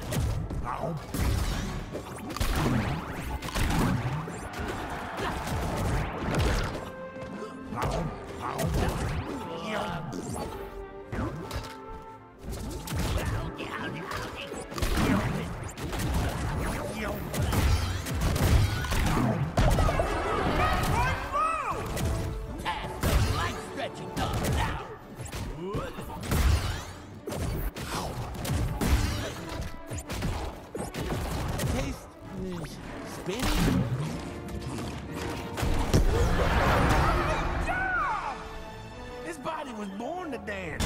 This body was born to dance.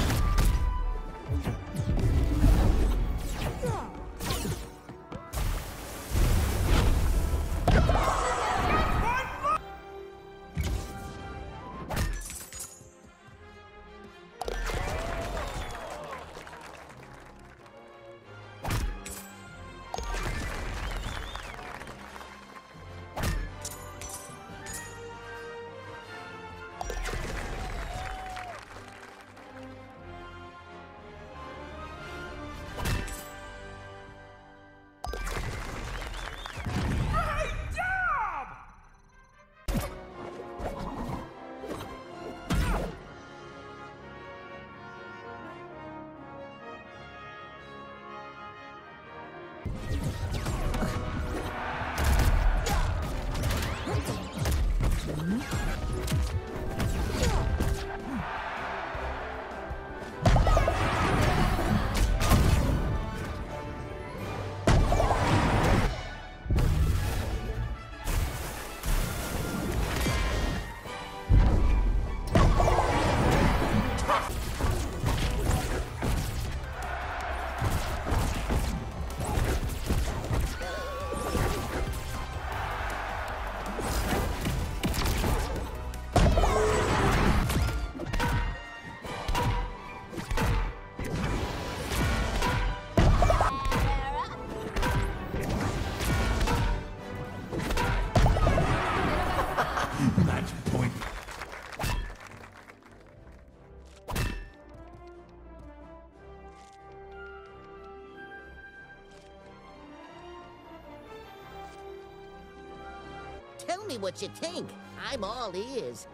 Tell me what you think. I'm all ears.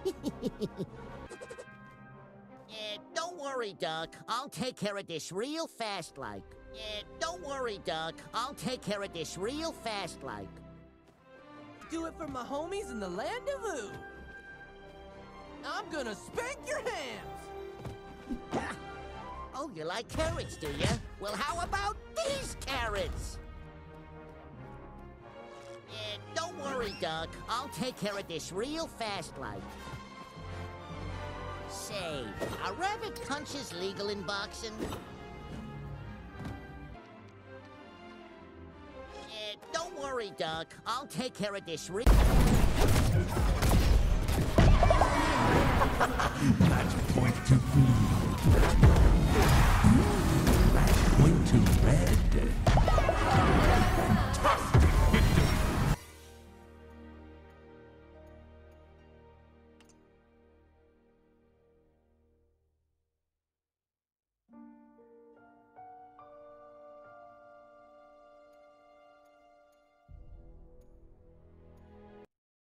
Don't worry, Duck. I'll take care of this real fast like. Don't worry, Duck. I'll take care of this real fast like. Do it for my homies in the land of Ooo. I'm gonna spank your hands. Oh, you like carrots, do you? Well, how about these carrots? Don't worry, Duck. I'll take care of this real fast like. Say, are rabbit punches legal in boxing? Don't worry, Duck. I'll take care of this real...